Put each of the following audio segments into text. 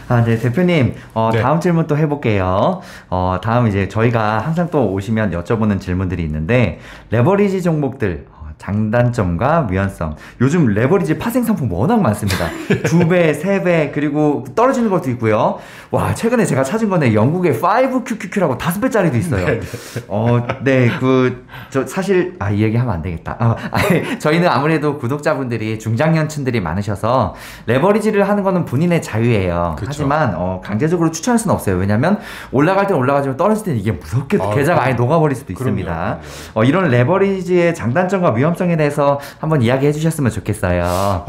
네, 대표님, 네. 다음 질문 또 해볼게요. 다음 이제 저희가 항상 또 오시면 여쭤보는 질문들이 있는데, 레버리지 종목들, 장단점과 유연성. 요즘 레버리지 파생 상품 워낙 많습니다. 2배, 3배, 그리고 떨어지는 것도 있고요. 와, 최근에 제가 찾은 거는 영국의 5QQQ라고 5배짜리도 있어요. 네, 사실, 이 얘기 하면 안 되겠다. 저희는 아무래도 구독자분들이 중장년층들이 많으셔서, 레버리지를 하는 거는 본인의 자유예요. 그쵸. 하지만, 강제적으로 추천할 수는 없어요. 왜냐면, 올라갈 땐 올라가지만 떨어질 때는 이게 무섭게 계좌가 아예 녹아버릴 수도 있습니다. 이런 레버리지의 장단점과 위험성에 대해서 한번 이야기해 주셨으면 좋겠어요.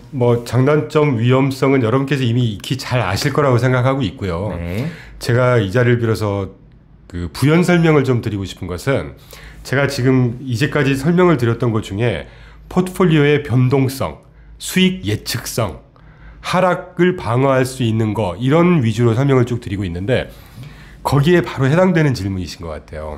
장단점, 위험성은 여러분께서 이미 익히 잘 아실 거라고 생각하고 있고요. 네. 제가 이 자리를 빌어서 그 부연 설명을 좀 드리고 싶은 것은 제가 지금 이제까지 설명을 드렸던 것 중에 포트폴리오의 변동성, 수익 예측성, 하락을 방어할 수 있는 거 이런 위주로 설명을 쭉 드리고 있는데 거기에 바로 해당되는 질문이신 것 같아요.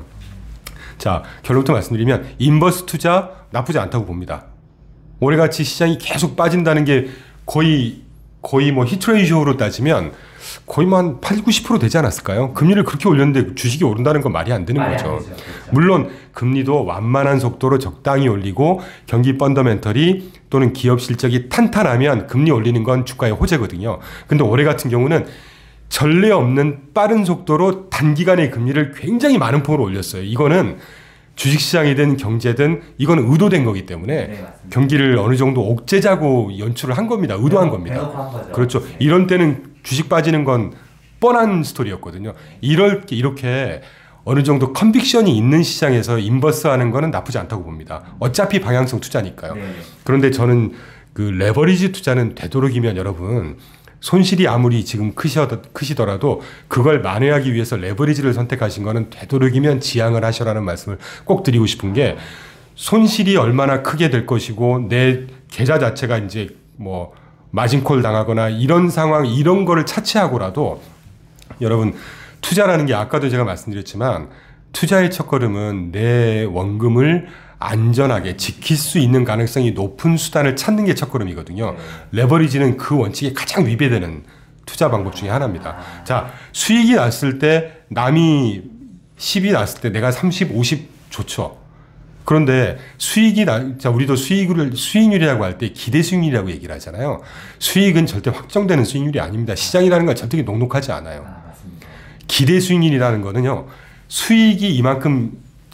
자, 결론부터 말씀드리면 인버스 투자 나쁘지 않다고 봅니다. 올해같이 시장이 계속 빠진다는 게 거의 뭐 히트레이쇼로 따지면 거의 한 80, 90% 되지 않았을까요? 금리를 그렇게 올렸는데 주식이 오른다는 건 말이 안 되는 거죠. 그렇죠. 물론 금리도 완만한 속도로 적당히 올리고 경기 펀더멘털이 또는 기업 실적이 탄탄하면 금리 올리는 건 주가의 호재거든요. 근데 올해 같은 경우는 전례 없는 빠른 속도로 단기간에 금리를 굉장히 많은 폭으로 올렸어요. 이거는 주식시장이든 경제든 이건 의도된 거기 때문에 경기를 어느 정도 옥죄자고 연출을 한 겁니다. 의도한 겁니다. 그렇죠. 이런 때는 주식 빠지는 건 뻔한 스토리였거든요. 이렇게 어느 정도 컨빅션이 있는 시장에서 인버스 하는 거는 나쁘지 않다고 봅니다. 어차피 방향성 투자니까요. 그런데 저는 그 레버리지 투자는 되도록이면 여러분 손실이 아무리 지금 크시더라도 그걸 만회하기 위해서 레버리지를 선택하신 거는 되도록이면 지양을 하셔라는 말씀을 꼭 드리고 싶은 게 손실이 얼마나 크게 될 것이고 내 계좌 자체가 이제 뭐 마진콜 당하거나 이런 상황 이런 거를 차치하고라도 여러분 투자라는 게 아까도 제가 말씀드렸지만 투자의 첫걸음은 내 원금을 안전하게 지킬 수 있는 가능성이 높은 수단을 찾는 게 첫걸음이거든요. 레버리지는 그 원칙에 가장 위배되는 투자 방법 중에 하나입니다. 자, 수익이 났을 때 남이 10이 났을 때 내가 30, 50 좋죠. 그런데 우리도 수익률이라고 할 때 기대 수익률이라고 얘기를 하잖아요. 수익은 절대 확정되는 수익률이 아닙니다. 시장이라는 건 절대 녹록하지 않아요. 기대 수익률이라는 거는요. 수익이 이만큼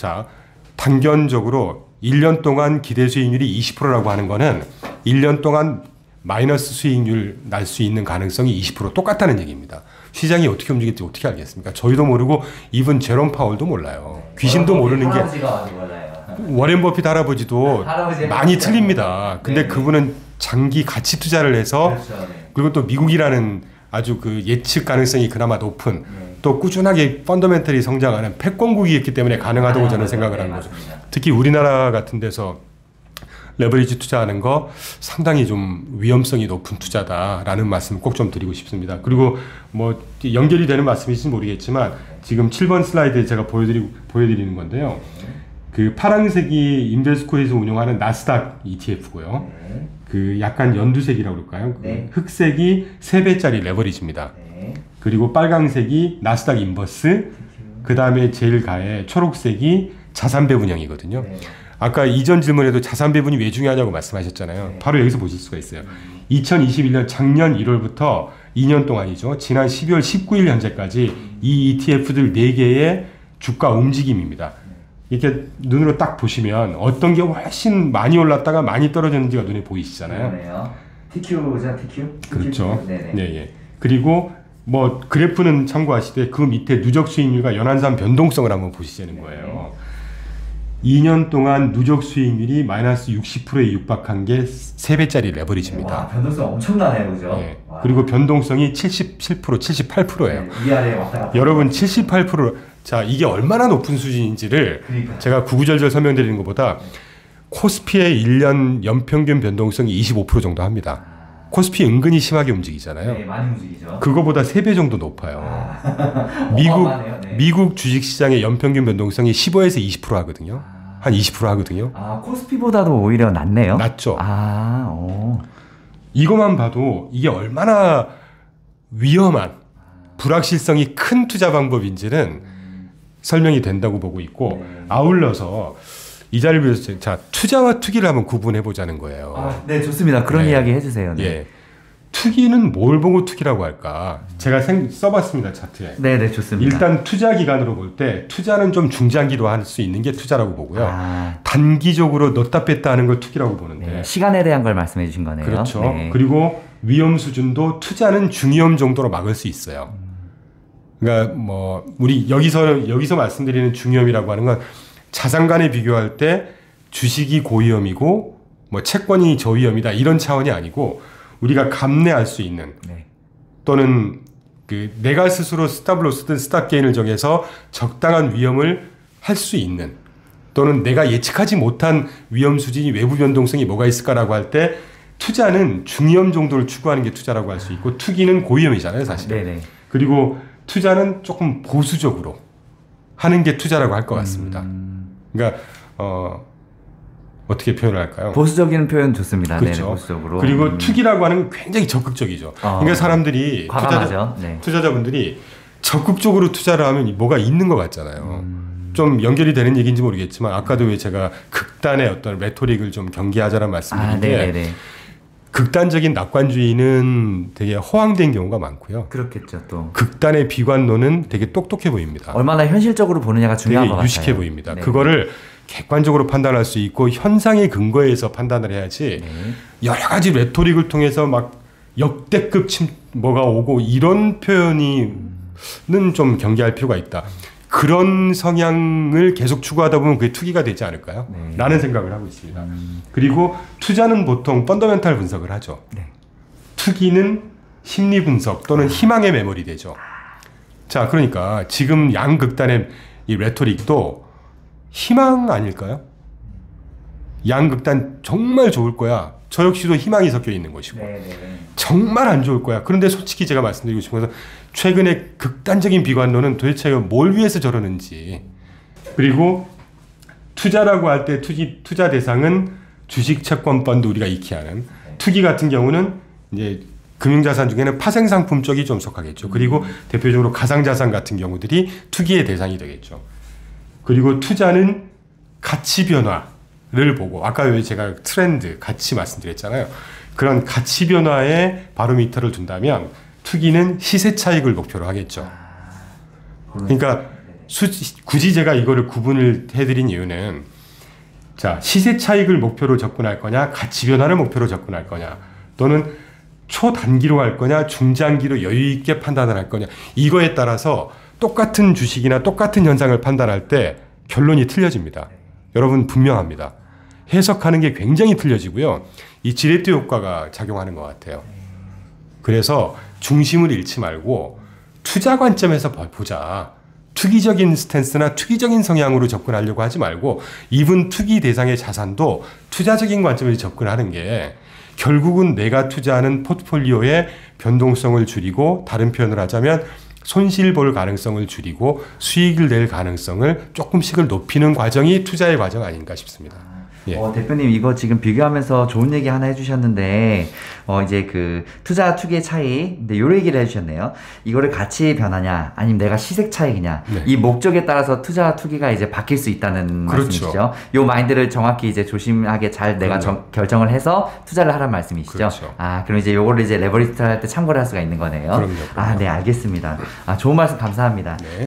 단견적으로 1년 동안 기대 수익률이 20%라고 하는 거는 1년 동안 마이너스 수익률 날 수 있는 가능성이 20% 똑같다는 얘기입니다. 시장이 어떻게 움직일지 어떻게 알겠습니까? 저희도 모르고 이분 제롬 파월도 몰라요. 귀신도 모르는 게 워렌 버핏 할아버지도 많이 틀립니다. 근데 그분은 장기 가치 투자를 해서 그리고 또 미국이라는 아주 그 예측 가능성이 그나마 높은 또 꾸준하게 펀더멘털이 성장하는 패권국이었기 때문에 가능하다고 저는 생각을 하는 거죠. 특히 우리나라 같은 데서 레버리지 투자하는 거 상당히 좀 위험성이 높은 투자다라는 말씀 꼭 좀 드리고 싶습니다. 그리고 뭐 연결이 되는 말씀일지 모르겠지만 지금 7번 슬라이드에 제가 보여드리는 건데요. 그 파란색이 인베스코에서 운영하는 나스닥 ETF고요. 그 약간 연두색이라고 그럴까요? 그 흑색이 3배짜리 레버리지입니다. 그리고 빨강색이 나스닥 인버스, 그 다음에 제일 가에 초록색이 자산 배분형이거든요. 아까 이전 질문에도 자산 배분이 왜 중요하냐고 말씀하셨잖아요. 바로 여기서 보실 수가 있어요. 2021년 작년 1월부터 2년 동안이죠. 지난 12월 19일 현재까지 이 ETF들 4개의 주가 움직임입니다. 이렇게 눈으로 딱 보시면 어떤 게 훨씬 많이 올랐다가 많이 떨어졌는지가 눈에 보이시잖아요. TQ죠, TQ? 그렇죠. 네. 그리고 뭐 그래프는 참고하시되 그 밑에 누적 수익률과 연한산 변동성을 한번 보시자는 거예요. 2년 동안 누적 수익률이 마이너스 60%에 육박한 게 3배짜리 레버리지입니다. 와, 변동성 엄청나네요, 그죠? 네. 그리고 변동성이 77%, 78%예요. 위아래 왔다 갔다. 여러분 78%, 자 이게 얼마나 높은 수준인지를 제가 구구절절 설명드리는 것보다 코스피의 1년 연평균 변동성이 25% 정도 합니다. 코스피 은근히 심하게 움직이잖아요. 네, 많이 움직이죠. 그거보다 3배 정도 높아요. 미국 주식시장의 연평균 변동성이 15에서 20% 하거든요. 한 20% 하거든요. 코스피보다도 오히려 낮네요. 낮죠. 이것만 봐도 이게 얼마나 위험한 불확실성이 큰 투자 방법인지는 설명이 된다고 보고 있고 아울러서 이 자리를 빌어서 자 투자와 투기를 한번 구분해 보자는 거예요. 아, 네, 좋습니다. 그런 네. 이야기 해주세요. 네. 예. 투기는 뭘 보고 투기라고 할까? 제가 써봤습니다 차트에. 네, 네, 좋습니다. 일단 투자 기간으로 볼 때 투자는 좀 중장기로 할 수 있는 게 투자라고 보고요. 아, 단기적으로 넣다 뺐다 하는 걸 투기라고 보는데. 네, 시간에 대한 걸 말씀해 주신 거네요. 그렇죠. 네. 그리고 위험 수준도 투자는 중위험 정도로 막을 수 있어요. 그러니까 뭐 우리 여기서 말씀드리는 중위험이라고 하는 건 자산 간에 비교할 때 주식이 고위험이고 뭐 채권이 저위험이다 이런 차원이 아니고 우리가 감내할 수 있는 네. 또는 그 내가 스스로 스탑로스든 스탑게인을 정해서 적당한 위험을 할 수 있는 또는 내가 예측하지 못한 위험 수준이 외부 변동성이 뭐가 있을까라고 할 때 투자는 중위험 정도를 추구하는 게 투자라고 할 수 있고 투기는 고위험이잖아요 사실은. 네네. 그리고 투자는 조금 보수적으로 하는 게 투자라고 할 것 같습니다. 그러니까 어떻게 표현을 할까요? 보수적인 표현 좋습니다. 그렇죠. 네, 보수적으로. 그리고 투기라고 하는 건 굉장히 적극적이죠. 그러니까 사람들이 과감하죠. 네. 투자자분들이 적극적으로 투자를 하면 뭐가 있는 것 같잖아요. 좀 연결이 되는 얘기인지 모르겠지만 아까도 왜 제가 극단의 어떤 레토릭을 좀 경계하자는 말씀드린 게 네네네. 극단적인 낙관주의는 되게 허황된 경우가 많고요. 그렇겠죠, 또. 극단의 비관론은 되게 똑똑해 보입니다. 얼마나 현실적으로 보느냐가 중요한 것 되게 같아요. 유식해 보입니다. 네. 그거를 객관적으로 판단할 수 있고 현상에 근거해서 판단을 해야지 네. 여러 가지 레토릭을 통해서 막 역대급 뭐가 오고 이런 표현이는 좀 경계할 필요가 있다. 그런 성향을 계속 추구하다 보면 그게 투기가 되지 않을까요? 네. 라는 생각을 하고 있습니다. 그리고 투자는 보통 펀더멘탈 분석을 하죠. 네. 투기는 심리 분석 또는 희망에 매몰이 되죠. 자, 그러니까 지금 양극단의 이 레토릭도 희망 아닐까요? 양극단 정말 좋을 거야. 저 역시도 희망이 섞여 있는 것이고 네네. 정말 안 좋을 거야. 그런데 솔직히 제가 말씀드리고 싶은 것은 최근에 극단적인 비관론은 도대체 뭘 위해서 저러는지 그리고 투자라고 할 때 투자 대상은 주식, 채권, 펀드 우리가 익히 아는 투기 같은 경우는 이제 금융자산 중에는 파생상품 쪽이 좀 속하겠죠. 그리고 대표적으로 가상자산 같은 경우들이 투기의 대상이 되겠죠. 그리고 투자는 가치 변화를 보고 아까 왜 제가 트렌드, 가치 말씀드렸잖아요. 그런 가치 변화에 바로미터를 둔다면 투기는 시세 차익을 목표로 하겠죠. 그러니까 굳이 제가 이거를 구분을 해드린 이유는 자 시세 차익을 목표로 접근할 거냐 가치 변화를 목표로 접근할 거냐 또는 초단기로 할 거냐 중장기로 여유 있게 판단을 할 거냐 이거에 따라서 똑같은 주식이나 똑같은 현상을 판단할 때 결론이 틀려집니다. 여러분 분명합니다. 해석하는 게 굉장히 틀려지고요. 이 지레트 효과가 작용하는 것 같아요. 그래서 중심을 잃지 말고 투자 관점에서 보자. 투기적인 스탠스나 투기적인 성향으로 접근하려고 하지 말고 이분 투기 대상의 자산도 투자적인 관점에서 접근하는 게 결국은 내가 투자하는 포트폴리오의 변동성을 줄이고 다른 표현을 하자면 손실 볼 가능성을 줄이고 수익을 낼 가능성을 조금씩을 높이는 과정이 투자의 과정 아닌가 싶습니다. 예. 대표님 이거 지금 비교하면서 좋은 얘기 하나 해주셨는데 이제 그 투자 투기의 차이 근데 요 얘기를 해주셨네요. 이거를 가치 변화냐 아니면 내가 시색 차익이냐 네. 이 목적에 따라서 투자 투기가 이제 바뀔 수 있다는 그렇죠. 말씀이시죠. 요 마인드를 정확히 이제 조심하게 잘 내가 결정을 해서 투자를 하란 말씀이시죠. 그렇죠. 아 그럼 이제 요거를 이제 레버리지 할 때 참고를 할 수가 있는 거네요. 그럼요. 아 네 알겠습니다. 아 좋은 말씀 감사합니다. 네.